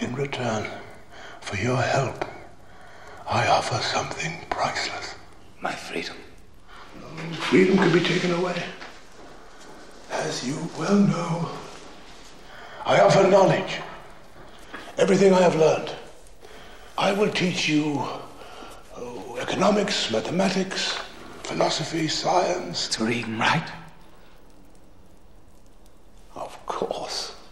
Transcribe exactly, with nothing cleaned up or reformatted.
In return for your help, I offer something priceless. My freedom. Freedom can be taken away. As you well know, I offer knowledge. Everything I have learned. I will teach you oh, economics, mathematics, philosophy, science. To read and write? Of course.